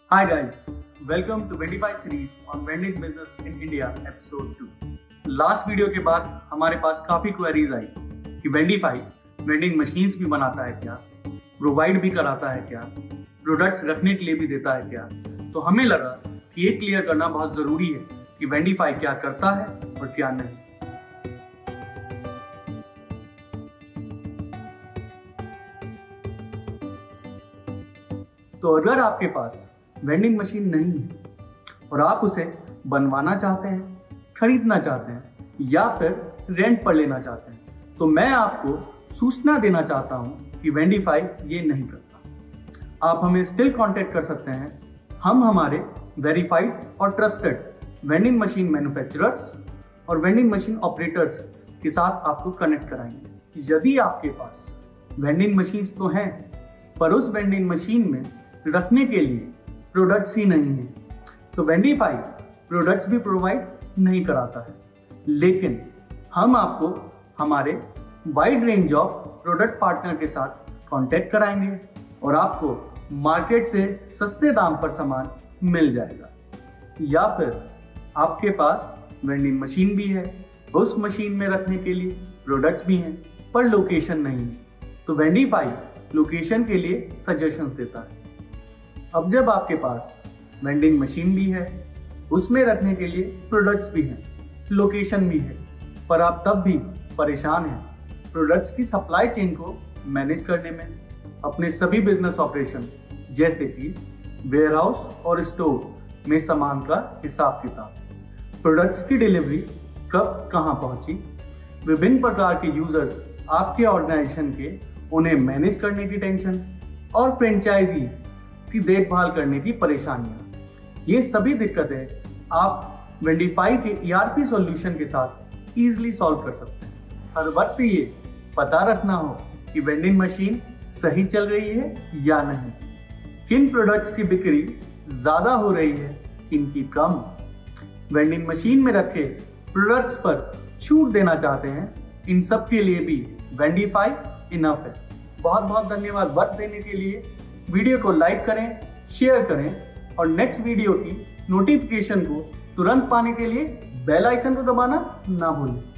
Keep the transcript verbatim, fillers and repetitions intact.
Hi guys, welcome to Vendify series on vending business in India episode two. Last video के बाद हमारे पास काफी queries आई कि वेंडिफाई vending machines भी बनाता है क्या, प्रोवाइड भी कराता है क्या, प्रोडक्ट्स रखने के लिए भी देता है क्या। तो हमें लगा कि ये क्लियर करना बहुत जरूरी है कि वेंडिफाई क्या करता है और क्या नहीं। तो अगर आपके पास वेंडिंग मशीन नहीं है और आप उसे बनवाना चाहते हैं, खरीदना चाहते हैं या फिर रेंट पर लेना चाहते हैं, तो मैं आपको सूचना देना चाहता हूं कि वेंडिफाई ये नहीं करता। आप हमें स्टिल कांटेक्ट कर सकते हैं। हम हमारे वेरीफाइड और ट्रस्टेड वेंडिंग मशीन मैन्युफैक्चरर्स और वेंडिंग मशीन ऑपरेटर्स के साथ आपको कनेक्ट कराएंगे। यदि आपके पास वेंडिंग मशीन्स तो हैं पर उस वेंडिंग मशीन में रखने के लिए प्रोडक्ट्स ही नहीं है, तो वेंडिफाई प्रोडक्ट्स भी प्रोवाइड नहीं कराता है। लेकिन हम आपको हमारे wide range of product partner के साथ कांटेक्ट कराएंगे और आपको मार्केट से सस्ते दाम पर सामान मिल जाएगा। या फिर आपके पास वेंडिंग मशीन भी है, उस मशीन में रखने के लिए प्रोडक्ट्स भी हैं पर लोकेशन नहीं है, तो वेंडिफाई लोकेशन के लिए सजेशंस देता है। अब जब आपके पास वेंडिंग मशीन भी है, उसमें रखने के लिए प्रोडक्ट्स भी हैं, लोकेशन भी है, पर आप तब भी परेशान हैं प्रोडक्ट्स की सप्लाई चेन को मैनेज करने में, अपने सभी बिजनेस ऑपरेशन जैसे कि वेयरहाउस और स्टोर में सामान का हिसाब किताब, प्रोडक्ट्स की डिलीवरी कब कहां पहुंची, विभिन्न प्रकार के यूजर्स आपके ऑर्गेनाइजेशन के, उन्हें मैनेज करने की टेंशन और फ्रेंचाइजी की देखभाल करने की परेशानियां, ये सभी दिक्कतें आप वेंडिफाई के ईआरपी सॉल्यूशन के साथ इजीली सॉल्व कर सकते हैं। हर वक्त ये पता रखना हो कि वेंडिंग मशीन सही चल रही है या नहीं, किन प्रोडक्ट्स की बिक्री ज्यादा हो रही है, किनकी कम, वेंडिंग मशीन में रखे प्रोडक्ट्स पर छूट देना चाहते हैं, इन सब के लिए भी वेंडिफाई इनफ है। बहुत बहुत धन्यवाद वक्त देने के लिए। वीडियो को लाइक करें, शेयर करें और नेक्स्ट वीडियो की नोटिफिकेशन को तुरंत पाने के लिए बेल आइकन को दबाना ना भूलें।